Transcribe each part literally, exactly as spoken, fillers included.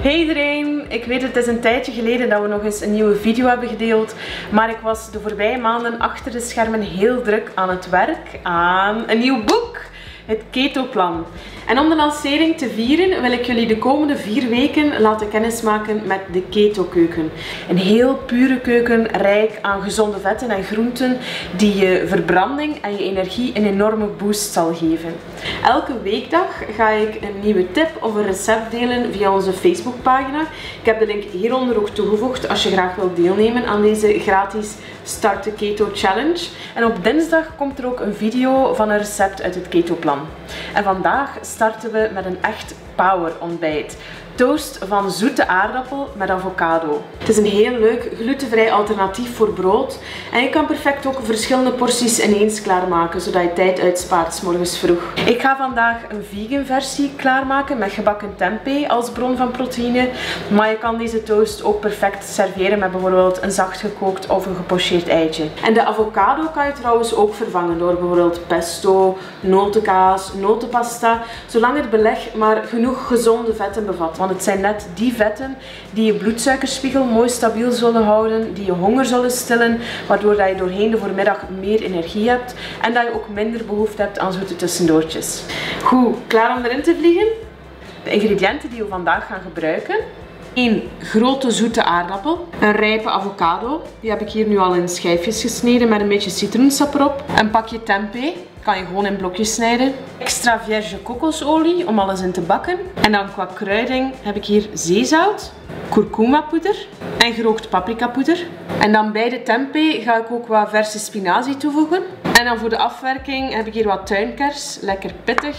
Hey iedereen, ik weet het is een tijdje geleden dat we nog eens een nieuwe video hebben gedeeld, maar ik was de voorbije maanden achter de schermen heel druk aan het werk aan een nieuw boek, het Keto-plan. En om de lancering te vieren wil ik jullie de komende vier weken laten kennismaken met de Keto-keuken. Een heel pure keuken, rijk aan gezonde vetten en groenten die je verbranding en je energie een enorme boost zal geven. Elke weekdag ga ik een nieuwe tip of een recept delen via onze Facebookpagina. Ik heb de link hieronder ook toegevoegd als je graag wilt deelnemen aan deze gratis Start the Keto Challenge. En op dinsdag komt er ook een video van een recept uit het Keto-plan. En vandaag starten we met een echt power ontbijt. Toast van zoete aardappel met avocado. Het is een heel leuk glutenvrij alternatief voor brood. En je kan perfect ook verschillende porties ineens klaarmaken, zodat je tijd uitspaart 's morgens vroeg. Ik ga vandaag een vegan versie klaarmaken met gebakken tempeh als bron van proteïne. Maar je kan deze toast ook perfect serveren met bijvoorbeeld een zacht gekookt of een gepocheerd eitje. En de avocado kan je trouwens ook vervangen door bijvoorbeeld pesto, notenkaas, notenpasta. Zolang het beleg maar genoeg gezonde vetten bevat. Want het zijn net die vetten die je bloedsuikerspiegel mooi stabiel zullen houden, die je honger zullen stillen, waardoor dat je doorheen de voormiddag meer energie hebt en dat je ook minder behoefte hebt aan zoete tussendoortjes. Goed, klaar om erin te vliegen? De ingrediënten die we vandaag gaan gebruiken. één grote zoete aardappel, een rijpe avocado, die heb ik hier nu al in schijfjes gesneden met een beetje citroensap erop, een pakje tempeh, kan je gewoon in blokjes snijden, extra vierge kokosolie om alles in te bakken en dan qua kruiding heb ik hier zeezout, kurkumapoeder en gerookt paprikapoeder. En dan bij de tempeh ga ik ook wat verse spinazie toevoegen. En dan voor de afwerking heb ik hier wat tuinkers, lekker pittig.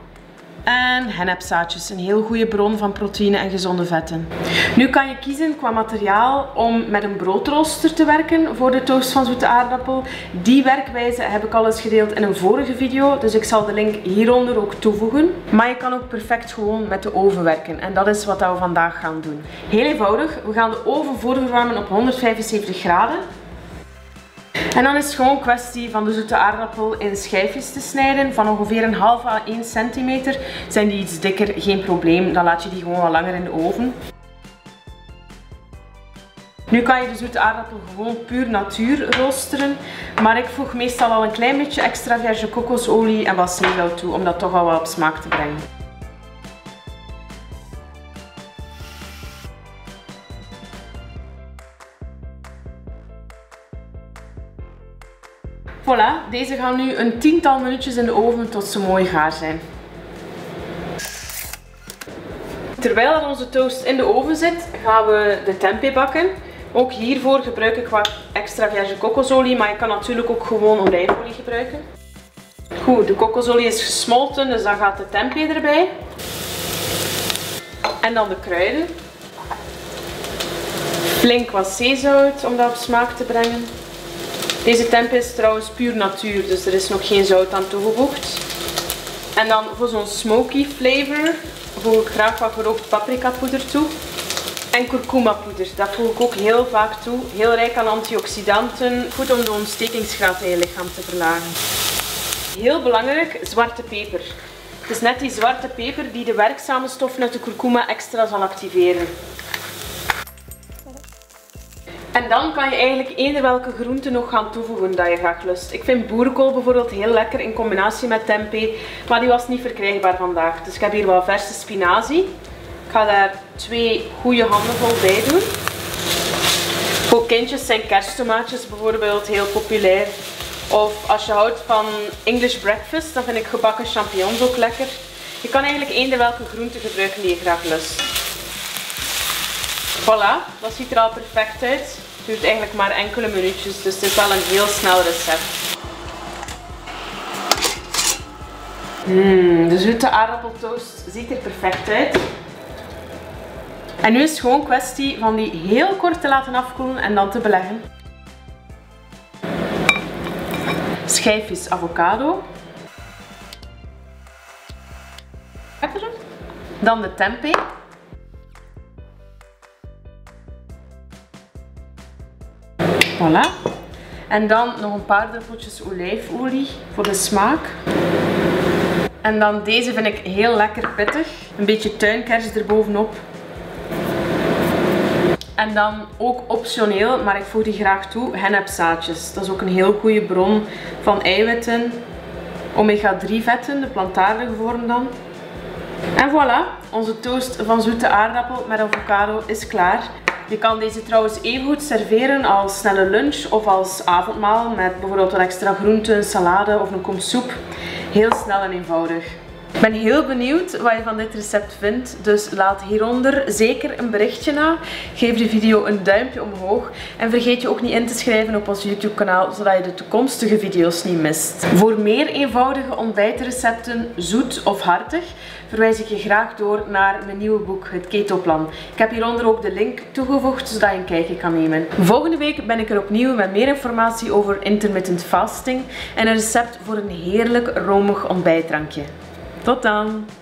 En hennepzaadjes, een heel goede bron van proteïne en gezonde vetten. Nu kan je kiezen qua materiaal om met een broodrooster te werken voor de toast van zoete aardappel. Die werkwijze heb ik al eens gedeeld in een vorige video, dus ik zal de link hieronder ook toevoegen. Maar je kan ook perfect gewoon met de oven werken en dat is wat we vandaag gaan doen. Heel eenvoudig, we gaan de oven voorverwarmen op honderdvijfenzeventig graden. En dan is het gewoon kwestie van de zoete aardappel in schijfjes te snijden van ongeveer een half à één centimeter. Zijn die iets dikker, geen probleem, dan laat je die gewoon wat langer in de oven. Nu kan je de zoete aardappel gewoon puur natuur roosteren, maar ik voeg meestal al een klein beetje extra vierge kokosolie en wat zeezout toe om dat toch al wat op smaak te brengen. Voilà, deze gaan nu een tiental minuutjes in de oven tot ze mooi gaar zijn. Terwijl onze toast in de oven zit, gaan we de tempeh bakken. Ook hiervoor gebruik ik wat extra vierge kokosolie, maar je kan natuurlijk ook gewoon olijfolie gebruiken. Goed, de kokosolie is gesmolten, dus dan gaat de tempeh erbij. En dan de kruiden. Flink wat zeezout om dat op smaak te brengen. Deze tempeh is trouwens puur natuur, dus er is nog geen zout aan toegevoegd. En dan voor zo'n smoky flavor voeg ik graag wat gerookt paprikapoeder toe. En kurkumapoeder, dat voeg ik ook heel vaak toe. Heel rijk aan antioxidanten, goed om de ontstekingsgraad in je lichaam te verlagen. Heel belangrijk, zwarte peper. Het is net die zwarte peper die de werkzame stoffen uit de kurkuma extra zal activeren. En dan kan je eigenlijk eender welke groente nog gaan toevoegen dat je graag lust. Ik vind boerenkool bijvoorbeeld heel lekker in combinatie met tempeh, maar die was niet verkrijgbaar vandaag. Dus ik heb hier wat verse spinazie. Ik ga daar twee goede handenvol bij doen. Voor kindjes zijn kersttomaatjes bijvoorbeeld heel populair. Of als je houdt van English breakfast, dan vind ik gebakken champignons ook lekker. Je kan eigenlijk eender welke groente gebruiken die je graag lust. Voilà, dat ziet er al perfect uit. Het duurt eigenlijk maar enkele minuutjes, dus het is wel een heel snel recept. Mm, de zoete aardappeltoast ziet er perfect uit. En nu is het gewoon kwestie van die heel kort te laten afkoelen en dan te beleggen. Schijfjes avocado. Dan de tempeh. Voilà. En dan nog een paar druppeltjes olijfolie voor de smaak. En dan deze vind ik heel lekker pittig. Een beetje tuinkers erbovenop. En dan ook optioneel, maar ik voeg die graag toe, hennepzaadjes. Dat is ook een heel goede bron van eiwitten. omega drie vetten, de plantaardige vorm dan. En voilà, onze toast van zoete aardappel met avocado is klaar. Je kan deze trouwens even goed serveren als snelle lunch of als avondmaal met bijvoorbeeld wat extra groenten, een salade of een kom soep. Heel snel en eenvoudig. Ik ben heel benieuwd wat je van dit recept vindt, dus laat hieronder zeker een berichtje na. Geef de video een duimpje omhoog en vergeet je ook niet in te schrijven op ons YouTube kanaal, zodat je de toekomstige video's niet mist. Voor meer eenvoudige ontbijtrecepten, zoet of hartig, verwijs ik je graag door naar mijn nieuwe boek, het Keto-plan. Ik heb hieronder ook de link toegevoegd, zodat je een kijkje kan nemen. Volgende week ben ik er opnieuw met meer informatie over intermittent fasting en een recept voor een heerlijk romig ontbijtdrankje. Tot dan!